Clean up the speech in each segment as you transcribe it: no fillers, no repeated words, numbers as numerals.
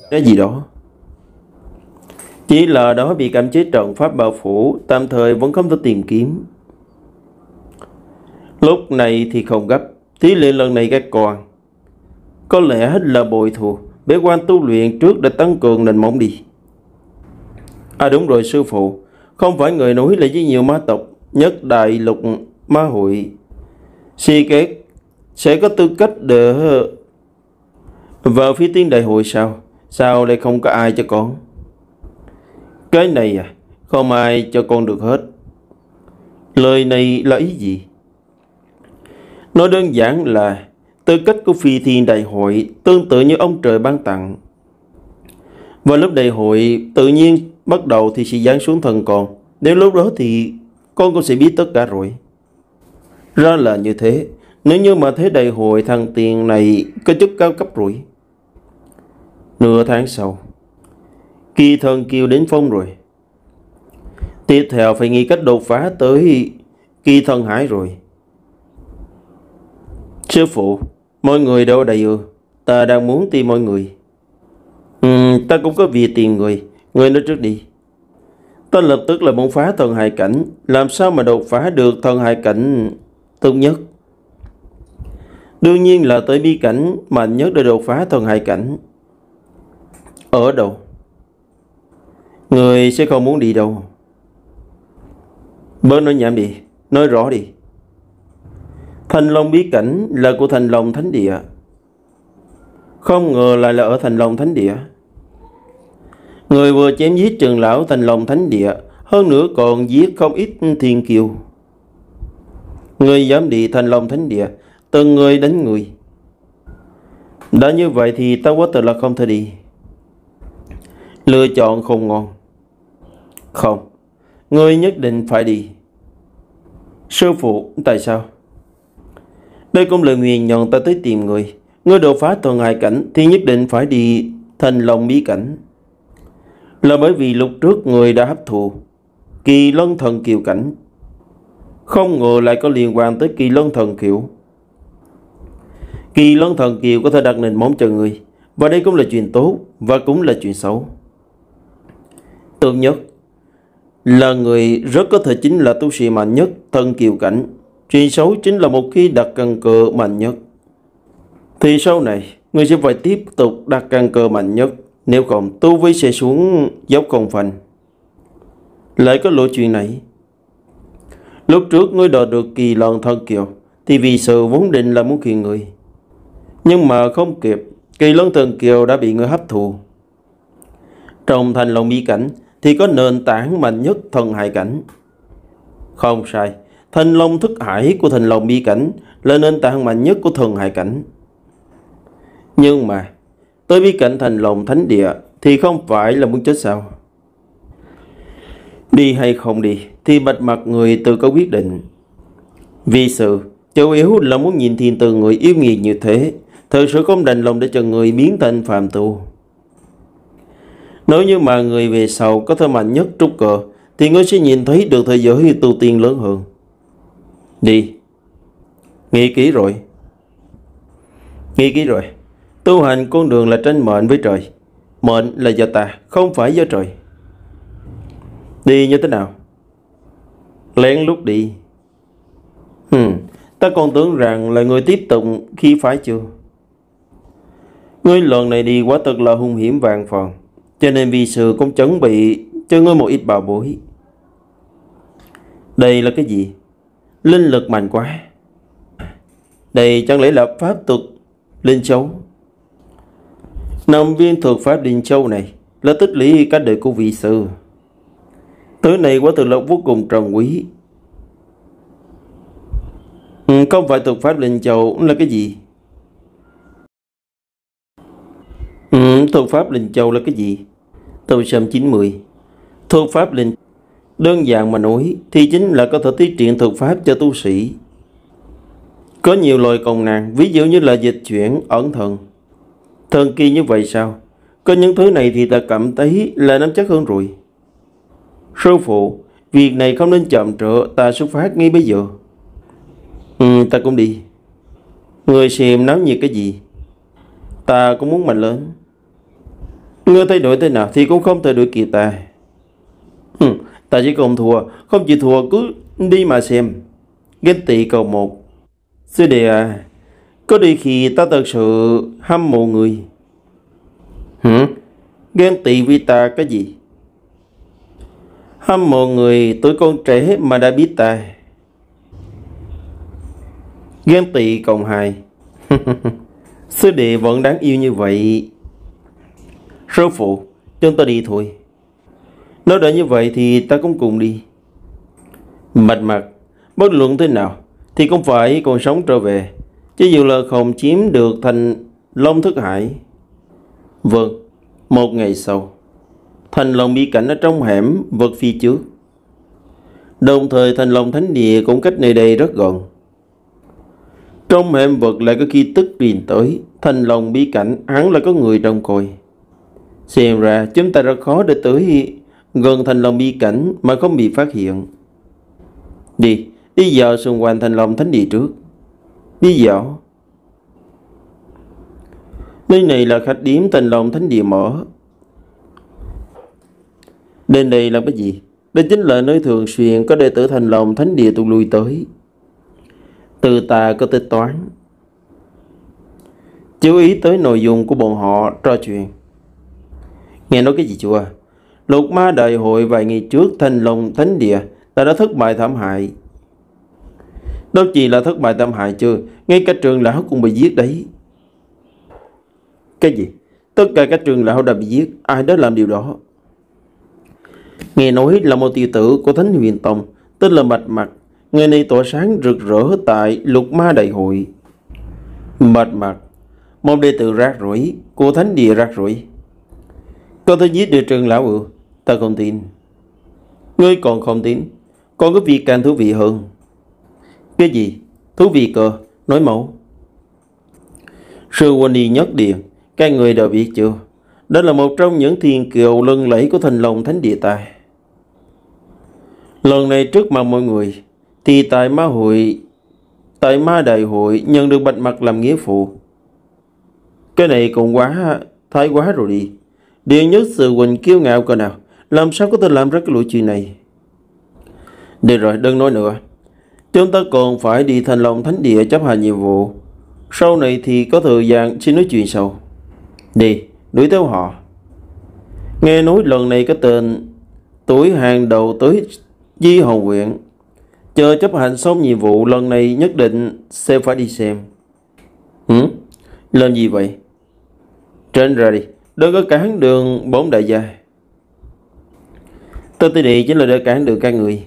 cái gì đó. Chỉ là đó bị cảm chế trận pháp bao phủ, tạm thời vẫn không thể tìm kiếm. Lúc này thì không gấp. Thí luyện lần này các con có lẽ là bồi thù bế quan tu luyện trước để tăng cường nền móng đi. À đúng rồi sư phụ, không phải người nói là với nhiều ma tộc nhất đại lục ma hội si kết sẽ có tư cách để vào phía tiên đại hội sao? Sao lại không có ai cho con? Cái này à, không ai cho con được hết. Lời này là ý gì? Nói đơn giản là tư cách của phi thiên đại hội tương tự như ông trời ban tặng. Và lúc đại hội tự nhiên bắt đầu thì sẽ giáng xuống thân con. Nếu lúc đó thì con cũng sẽ biết tất cả rồi. Ra là như thế. Nếu như mà thế đại hội thằng tiền này có chút cao cấp rồi. Nửa tháng sau, Kỳ Thần Kiều đến phong rồi. Tiếp theo phải nghĩ cách đột phá tới Kỳ Thần Hải rồi. Sư phụ, mọi người đâu ở đây ư? Ta đang muốn tìm mọi người. Ta cũng có việc tìm người. Người nói trước đi. Ta lập tức là muốn phá thần hải cảnh. Làm sao mà đột phá được thần hải cảnh tốt nhất? Đương nhiên là tới bí cảnh mạnh nhất để đột phá thần hải cảnh. Ở đâu? Người sẽ không muốn đi đâu. Bớt nói nhảm đi. Nói rõ đi. Thanh Long bí cảnh là của Thanh Long Thánh Địa. Không ngờ lại là ở Thanh Long Thánh Địa. Người vừa chém giết trưởng lão Thanh Long Thánh Địa, hơn nữa còn giết không ít thiên kiêu. Người dám đi Thanh Long Thánh Địa, từng người đánh người. Đã như vậy thì ta quá thật là không thể đi. Lựa chọn không ngon. Không, người nhất định phải đi. Sư phụ, tại sao? Đây cũng là nguyên nhân ta tới tìm người. Người đột phá thần hải cảnh thì nhất định phải đi Thanh Long bí cảnh. Là bởi vì lúc trước người đã hấp thụ Kỳ Lân Thần Kiều cảnh. Không ngờ lại có liên quan tới Kỳ Lân Thần Kiều. Kỳ Lân Thần Kiều có thể đặt nền móng cho người. Và đây cũng là chuyện tốt và cũng là chuyện xấu. Tốt nhất là người rất có thể chính là tu sĩ mạnh nhất Thần Kiều cảnh. Chuyện xấu chính là một khi đặt căn cơ mạnh nhất thì sau này người sẽ phải tiếp tục đặt căn cơ mạnh nhất. Nếu không tu vi sẽ xuống dốc không phanh. Lại có lộ chuyện này. Lúc trước ngươi đòi được Kỳ Lân Thần Kiều thì vì sự vốn định là muốn khiên người. Nhưng mà không kịp, Kỳ Lân Thần Kiều đã bị ngươi hấp thụ. Trong Thanh Long bí cảnh thì có nền tảng mạnh nhất thần hải cảnh. Không sai, Thanh Long thức hải của Thanh Long bí cảnh là nền tảng mạnh nhất của thần hải cảnh. Nhưng mà tới bí cảnh Thanh Long Thánh Địa thì không phải là muốn chết sao? Đi hay không đi thì bạch mặt người tự có quyết định. Vì sự chủ yếu là muốn nhìn thiên từ người yêu nghiệt như thế, thật sự không đành lòng để cho người biến thành phàm tu. Nếu như mà người về sau có thể mạnh nhất trúc cơ thì ngươi sẽ nhìn thấy được thế giới tu tiên lớn hơn. Đi. Nghĩ kỹ rồi. Nghĩ kỹ rồi. Tu hành con đường là tranh mệnh với trời. Mệnh là do ta, không phải do trời. Đi như thế nào? Lén lút đi. Ta còn tưởng rằng là người tiếp tục khi phải chưa. Ngươi lần này đi quá thật là hung hiểm vàng phần. Cho nên vì sự cũng chuẩn bị cho ngươi một ít bảo bối. Đây là cái gì? Linh lực mạnh quá. Đây chẳng lẽ là pháp thuật Linh Châu? 5 viên thuật pháp Linh Châu này là tích lũy cả đời của vị sư. Thứ này quả thực là vô cùng trân quý. Không phải thuật pháp Linh Châu là cái gì? Thuật pháp Linh Châu là cái gì? Tô Sâm 90. Thuật pháp Linh đơn giản mà nói thì chính là có thể tiết triển thuật pháp cho tu sĩ. Có nhiều loại công năng, ví dụ như là dịch chuyển, ẩn thần. Thần kỳ như vậy sao? Có những thứ này thì ta cảm thấy là nắm chắc hơn rồi. Sư phụ, việc này không nên chậm trễ, ta xuất phát ngay bây giờ. Ta cũng đi. Người xem náo nhiệt cái gì? Ta cũng muốn mạnh lớn. Ngươi thay đổi thế nào thì cũng không thể đuổi kịp ta. Ta chỉ không thua, không chịu thua cứ đi mà xem. Ghen tị cầu một. Sư đệ à, có đôi khi ta thật sự hâm mộ người. Ghen tị vì ta cái gì? Hâm mộ người tuổi con trẻ mà đã biết ta. Ghen tị cộng hai. Sư đệ vẫn đáng yêu như vậy. Sư phụ, chúng ta đi thôi. Nếu đã như vậy thì ta cũng cùng đi. Bạch Mặc, bất luận thế nào thì cũng phải còn sống trở về, chứ dù là không chiếm được Thành Long Thức Hải. Vâng. Một ngày sau, Thành Long bí cảnh ở trong hẻm vật phía trước. Đồng thời Thành Long Thánh Địa cũng cách nơi đây rất gần. Trong hẻm vật lại có khí tức truyền tới. Thành Long bí cảnh hẳn là có người trông coi. Xem ra chúng ta rất khó để tới gần Thành Long bí cảnh mà không bị phát hiện. Đi dạo xung quanh Thành Long Thánh Địa trước. Đi dạo. Nơi này là khách điếm Thành Long Thánh Địa mở. Đến đây là cái gì? Đây chính là nơi thường xuyên có đệ tử Thành Long Thánh Địa tụ lui tới. Từ ta có tính toán. Chú ý tới nội dung của bọn họ trò chuyện. Nghe nói cái gì chưa? Lục Ma đại hội vài ngày trước Thành Long Thánh Địa đã thất bại thảm hại. Đâu chỉ là thất bại thảm hại chưa, ngay cả trường lão cũng bị giết đấy. Cái gì? Tất cả các trường lão đã bị giết. Ai đã làm điều đó? Nghe nói là một tiểu tử của Thánh Huyền Tông tên là Bạch Mặc. Người này tỏa sáng rực rỡ tại Lục Ma đại hội. Bạch Mặc, một đệ tử rác rưởi của Thánh Địa rác rưởi, có thể giết được trường lão ư? Ta không tin. Ngươi còn không tin? Còn có việc càng thú vị hơn. Cái gì? Thú vị cơ? Nói mẫu. Sư huynh đi nhất điện, các người đã biết chưa? Đó là một trong những thiên kiều lừng lẫy của Thành Long Thánh Địa ta. Lần này trước mặt mọi người thì tại Ma đại hội nhận được Bạch Mặc làm nghĩa phụ. Cái này cũng thái quá rồi đi. Điện nhất sư huynh kiêu ngạo cỡ nào, làm sao có thể làm ra cái lỗi chuyện này? Được rồi, đừng nói nữa. Chúng ta còn phải đi Thành Long Thánh Địa chấp hành nhiệm vụ. Sau này thì có thời gian xin nói chuyện sau. Đi, đuổi theo họ. Nghe nói lần này cái tên tuổi hàng đầu tới Di Hồng huyện. Chờ chấp hành xong nhiệm vụ lần này nhất định sẽ phải đi xem. Làm gì vậy? Trên ra đi, đừng có cản đường bốn đại gia. Tôi tới đây chính là để cản đường các người.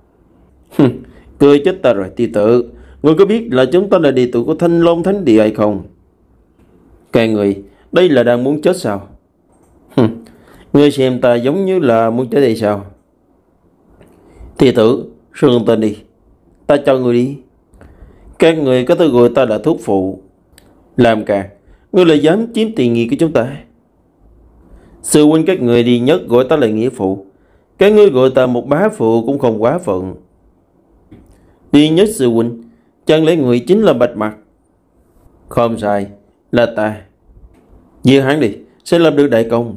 Cười chết ta rồi tiểu tử. Ngươi có biết là chúng ta là đệ tử của Thanh Long Thánh Địa hay không? Các người, đây là đang muốn chết sao? Ngươi xem ta giống như là muốn chết hay sao? Tiểu tử, sương tên đi. Ta cho người đi. Các người có thể gọi ta là thuốc phụ. Làm càng, ngươi lại dám chiếm tiền nghi của chúng ta. Sư huynh các người đi nhất gọi ta là nghĩa phụ. Các ngươi gọi ta một bá phụ cũng không quá phận. Đi nhất sư huynh, chẳng lẽ người chính là Bạch Mặc? Không sai, là ta. Giết hắn đi, sẽ làm được đại công.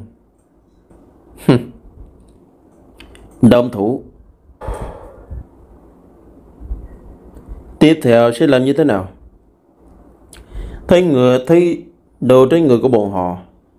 Động thủ. Tiếp theo sẽ làm như thế nào? Thấy đồ trên người của bọn họ.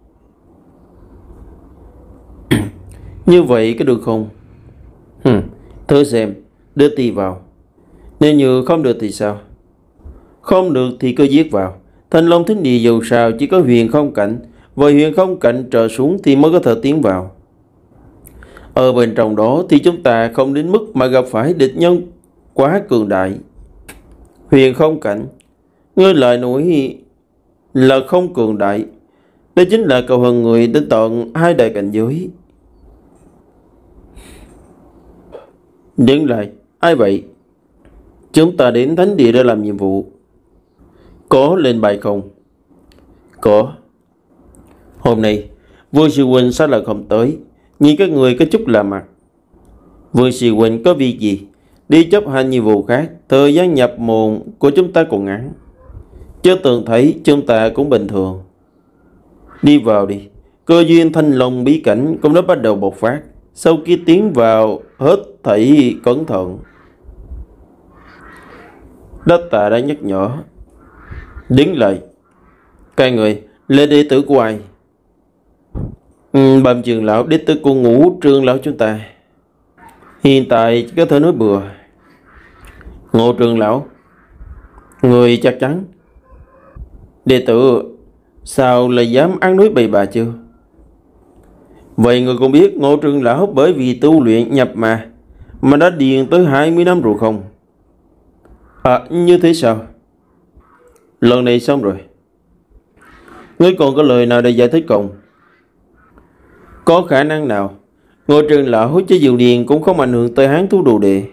Như vậy có được không? Thử xem, đưa tì vào. Nếu như không được thì sao? Không được thì cứ giết vào. Thành Long Thánh Địa dù sao chỉ có huyền không cảnh, và huyền không cảnh trở xuống thì mới có thể tiến vào. Ở bên trong đó thì chúng ta không đến mức mà gặp phải địch nhân quá cường đại. Huyền không cảnh, ngươi lại nói là không cường đại. Đây chính là cầu hơn người đến tận hai đại cảnh giới. Đứng lại, ai vậy? Chúng ta đến Thánh Địa để làm nhiệm vụ. Có lên bài không? Có. Hôm nay Vương Sư Huynh sao lại không tới? Nhìn các người có chút lạ mặt. Vương Sư Huynh có việc gì? Đi chấp hành nhiệm vụ khác. Thời gian nhập môn của chúng ta còn ngắn. Chứ từng thấy chúng ta cũng bình thường. Đi vào đi. cơ duyên thanh long bí cảnh cũng đã bắt đầu bộc phát. Sau khi tiến vào, hết thảy cẩn thận. Đắc Tạ đã nhắc nhở. Đứng lại. Các người là đệ tử của ai? Bẩm trưởng lão, đệ tử của Ngũ trưởng lão chúng ta. Hiện tại có thể nói bừa. Ngũ trưởng lão, người chắc chắn? Đệ tử sao lại dám ăn nói bậy bạ chưa? Vậy người cũng biết Ngũ trưởng lão bởi vì tu luyện nhập mà đã điền tới 20 năm rồi không? Như thế sao? Lần này xong rồi. Ngươi còn có lời nào để giải thích không? Có khả năng nào Ngũ trưởng lão cho dù điền cũng không ảnh hưởng tới Hán Thú Đồ Đệ?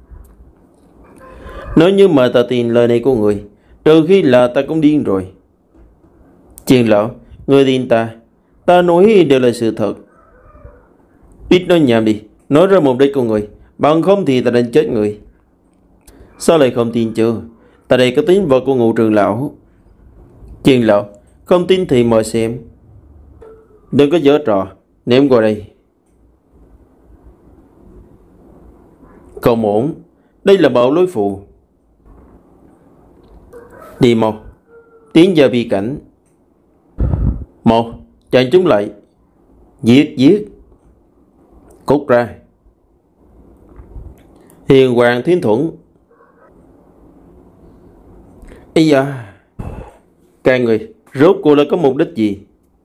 Nếu như mà ta tin lời này của người, trừ khi là ta cũng điên rồi. Trưởng lão, người tin ta nói đều là sự thật. Ít nói nhảm đi, nói ra mục đích của người, bằng không thì ta đánh chết người. Sao lại không tin chứ? Ta đây có tín vật của Ngũ trưởng lão. Trưởng lão, không tin thì mời xem. Đừng có giở trò, ném qua đây. Không ổn, đây là bảo lối phù. Đi mau, tiến vào bi cảnh. Mau, chặn chúng lại. Giết. Cút ra. Hiền Hoàng Thiên Thuẫn. Ây da, các người rốt cuộc là có mục đích gì?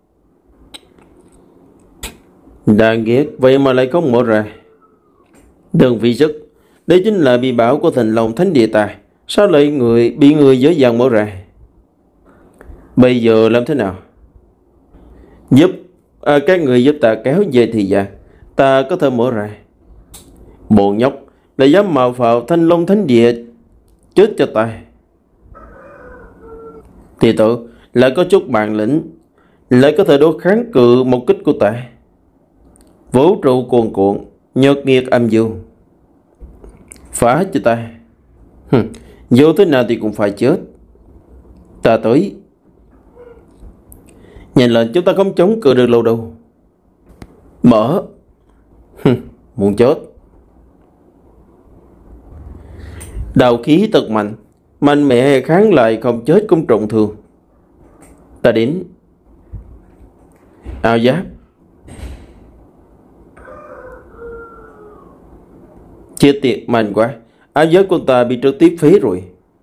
Đáng ghét, vậy mà lại không mở ra. Đừng vì sức, đây chính là bi bảo của Thành Long Thánh Địa ta. Sao lại bị người dễ dàng mở ra? Bây giờ làm thế nào? Các người giúp ta kéo về thì dạ, ta có thể mở ra. Bộ nhóc lại dám mạo phạm Thanh Long Thánh Địa, chết cho ta. Thì tự lại có chút bản lĩnh, lại có thể đối kháng cự một kích của ta. Vũ trụ cuồn cuộn, nhật nghiệt âm dương. Phá cho ta. Dù thế nào thì cũng phải chết. Ta tới. Nhìn lên, chúng ta không chống cự được lâu đâu. Mở. Muốn chết. Đạo khí thật mạnh, mạnh mẽ kháng lại không chết cũng trọng thương. Ta đến. Áo giáp. Chết tiệt, mạnh quá. Áo giáp của ta bị trực tiếp phế rồi.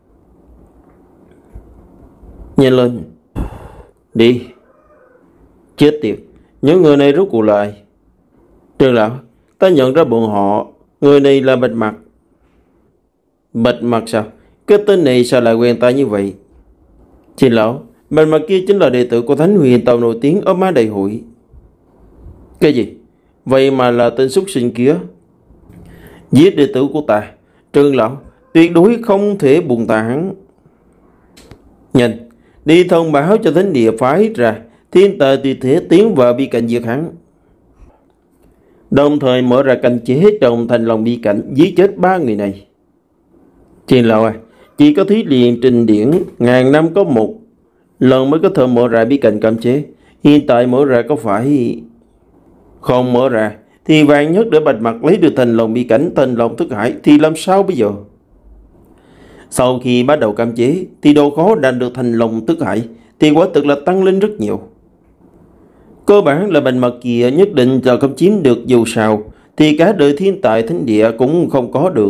Nhanh lên. Đi. Chết tiệt, những người này rốt cuộc là ai? Trưởng lão, ta nhận ra bọn họ. Người này là Bạch Mặt. Bạch Mặt sao? Cái tên này sao lại quen ta như vậy? Chị lão, Bạch Mặt kia chính là đệ tử của Thánh Huyền Tàu nổi tiếng ở Má Đại Hội. Cái gì? Vậy mà là tên súc sinh kia. Giết đệ tử của ta. Trưởng lão, tuyệt đối không thể buông tha hắn. Nhanh, đi thông báo cho Thánh Địa phái ra thiên tài tuyệt thế tiến vào bi cảnh diệt hắn. Đồng thời mở ra canh chế trong Thành Long bi cảnh, giết chết 3 người này. Trưởng lão chỉ có thí luyện trình điển ngàn năm có một lần mới có thể mở ra bi cảnh cấm chế. Hiện tại mở ra có phải không mở ra thì vạn nhất để Bạch Mặt lấy được Thành Long bi cảnh, Thành Long thức hải thì làm sao bây giờ? Sau khi bắt đầu cấm chế thì độ khó đạt được Thành Long thức hải thì quả thực là tăng lên rất nhiều. Cơ bản là Bạch Mặt kia nhất định là không chiếm được, dù sao thì cả đời thiên tài thánh địa cũng không có được.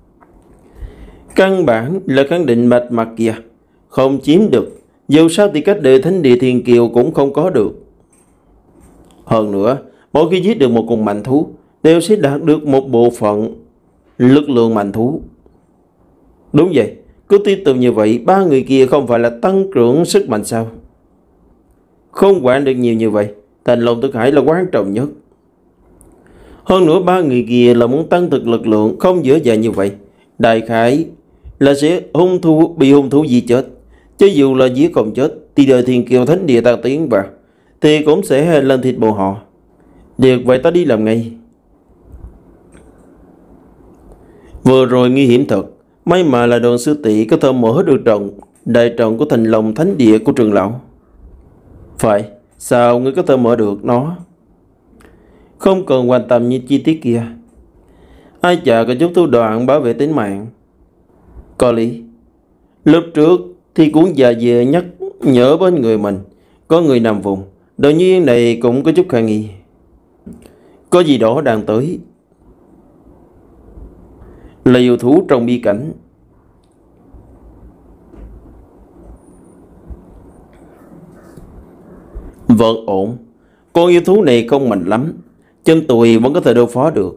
Căn bản là khẳng định Bạch Mặt kia không chiếm được, dù sao thì cách đời thánh địa thiên kiều cũng không có được. Hơn nữa, mỗi khi giết được một con mạnh thú đều sẽ đạt được một bộ phận lực lượng mạnh thú. Đúng vậy, cứ tiếp tục như vậy 3 người kia không phải là tăng trưởng sức mạnh sao? Không quản được nhiều như vậy, Thành Long thức hải là quan trọng nhất. Hơn nữa 3 người kia là muốn tăng thực lực lượng, không dễ dàng như vậy. Đại khái là sẽ bị hung thú giết chết. Chứ dù là giết không chết thì đời thiên kiều thánh địa ta tiến vào thì cũng sẽ lên thịt bọn họ. Được vậy, ta đi làm ngay. Vừa rồi nguy hiểm thật, may mà là đoàn sư tỷ có thể mở được đại trận của Thành Long thánh địa của trưởng lão. Phải, Sao ngươi có thể mở được nó? Không cần quan tâm những chi tiết kia. Ai chả có chút thủ đoạn bảo vệ tính mạng. Có lý. Lúc trước thì cũng già dề nhắc nhở bên người mình có người nằm vùng. Đương nhiên này cũng có chút khả nghi. Có gì đó đang tới. Là yêu thú trong bi cảnh. Vẫn ổn. Con yêu thú này không mạnh lắm, chân tôi vẫn có thể đối phó được.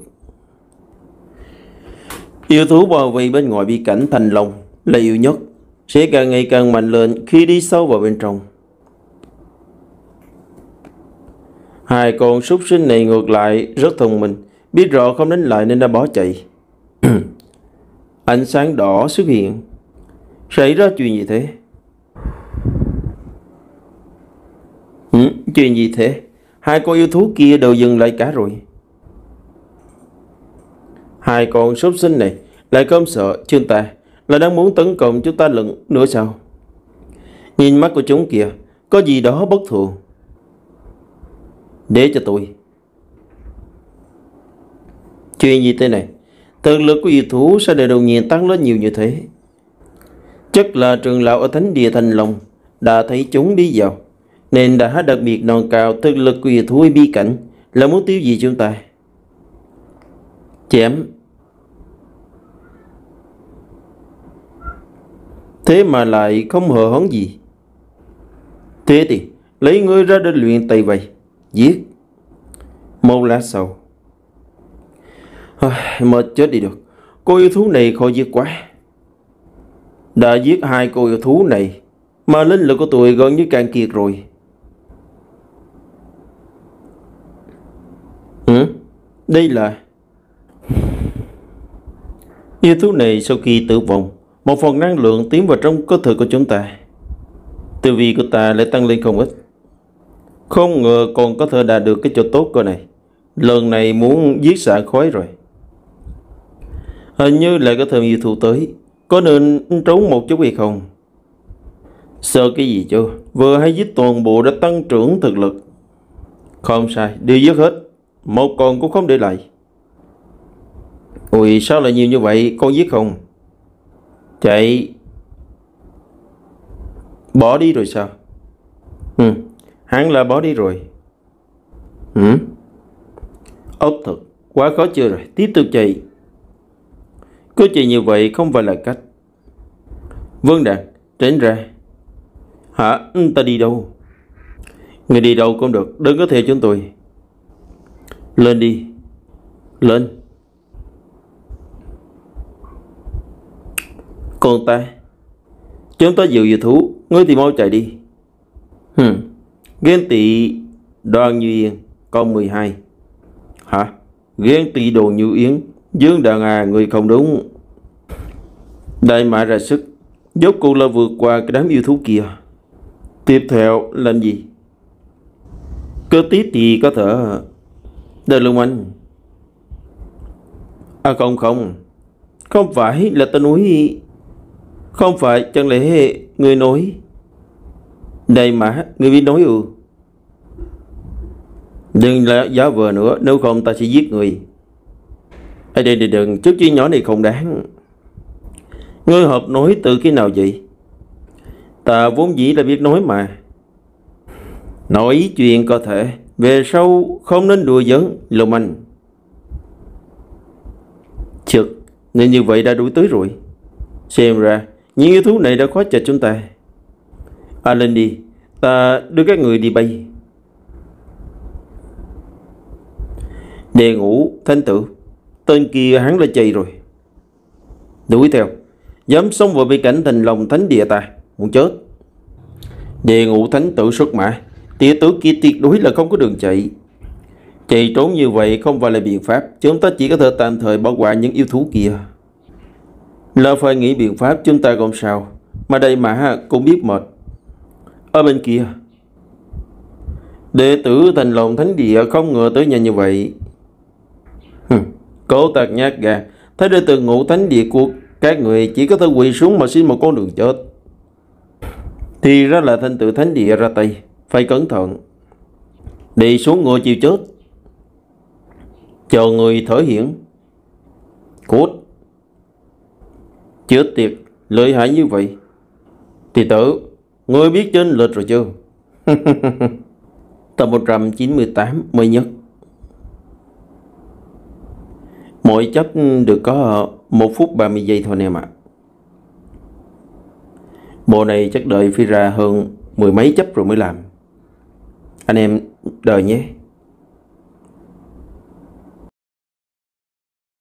Yêu thú bao vây bên ngoài bi cảnh Thành Long là yêu nhất, sẽ càng ngày càng mạnh lên khi đi sâu vào bên trong. Hai con súc sinh này ngược lại rất thông minh, biết rõ không đánh lại nên đã bỏ chạy. Ánh sáng đỏ xuất hiện. Xảy ra chuyện gì thế? Chuyện gì thế? Hai con yêu thú kia đều dừng lại cả rồi. Hai con súc sinh này lại không sợ chúng ta, là đang muốn tấn công chúng ta lần nữa sao? Nhìn mắt của chúng kìa, có gì đó bất thường. Để cho tôi. Chuyện gì thế này? Thực lực của yêu thú sao để đột nhiên tăng lên nhiều như thế? Chắc là trường lão ở thánh địa Thành Long đã thấy chúng đi vào, nên đã đặc biệt nâng cao thực lực của yêu thú bi cảnh, là muốn tiêu diệt chúng ta. Chém. Thế mà lại không hờ hững gì. Thế thì lấy ngươi ra để luyện tay vậy. Giết. Một lát sau. Mệt chết đi được. Cô yêu thú này khó giết quá. Đã giết hai cô yêu thú này mà linh lực của tôi gần như cạn kiệt rồi. Đây là yêu thú này sau khi tử vong, một phần năng lượng tiến vào trong cơ thể của chúng ta. Tư vi của ta lại tăng lên không ít. Không ngờ còn có thể đạt được cái chỗ tốt cơ này. Lần này muốn giết xả khói rồi. Hình như lại có thêm yêu thú tới. Có nên trốn một chút hay không? Sợ cái gì chứ? Vừa hay giết toàn bộ đã tăng trưởng thực lực. Không sai, đi giết hết. Một con cũng không để lại. Ôi sao lại nhiều như vậy? Con giết không? Chạy. Bỏ đi rồi sao? Hắn là bỏ đi rồi. Ốc thật, quá khó chưa rồi. Tiếp tục chạy. Cứ chạy như vậy không phải là cách. Vương Đạt, tránh ra. Hả? Ta đi đâu? Người đi đâu cũng được, đừng có theo chúng tôi. Lên đi. Lên. Còn ta? Chúng ta dịu yêu thú, ngươi thì mau chạy đi. Ghen tị Đoàn Như Yên, con 12. Hả? Ghen tị Đồ Như Yến, Dương Đàn à, người không đúng. Đại mã ra sức, dốt cuộc là vượt qua cái đám yêu thú kia. Tiếp theo là gì? Cơ tiếp thì có thể Đời Lương Anh. À không, không phải là ta nói. Không phải chẳng lẽ người nói? Đại mã, người biết nói Đừng là giả vờ nữa, nếu không ta sẽ giết người. Đây đừng, chút chuyện nhỏ này không đáng. Ngươi hợp nói từ khi nào vậy? Ta vốn dĩ là biết nói mà. Nói chuyện có thể, về sau không nên đùa giỡn, Lục Anh. Chực, nên như vậy đã đuổi tới rồi. Xem ra, những yêu thú này đã khóa chặt chúng ta. Lên đi, ta đưa các người đi bay. Đề Ngũ, Thanh Tử, tên kia hắn đã chạy rồi. Đuổi theo, dám xông vào bi cảnh Thành Long thánh địa ta, muốn chết. Đề Ngũ Thánh Tử xuất mã, tỉa tử kia tuyệt đối là không có đường chạy. Chạy trốn như vậy không phải là biện pháp, chúng ta chỉ có thể tạm thời bỏ qua những yêu thú kia. Là phải nghĩ biện pháp chúng ta không sao, mà đây mà cũng biết mệt. Ở bên kia, đệ tử Thành Long thánh địa không ngờ tới nhanh như vậy. Cố tạc nhát gà, thấy đệ tử Ngũ Thánh địa của các người chỉ có thể quỳ xuống mà xin một con đường chết. Thì ra là Thanh Tự Thánh địa ra tay, phải cẩn thận. Đi xuống ngựa chịu chết. Chờ người thở hiển. Cút. Chết tiệt, lợi hại như vậy. Thì tử, ngươi biết trên lệch rồi chưa? Tập 198 mới nhất. Mỗi chấp được có 1 phút 30 giây thôi anh em ạ. Bộ này chắc đợi phi ra hơn 10 mấy chấp rồi mới làm. Anh em đợi nhé.